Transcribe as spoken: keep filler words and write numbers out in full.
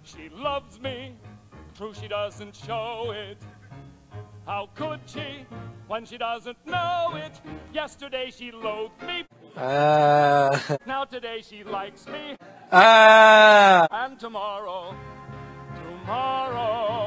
She loves me, true she doesn't show it. How could she, when she doesn't know it? Yesterday she loathed me, Ah. now today she likes me, Ah. and tomorrow, tomorrow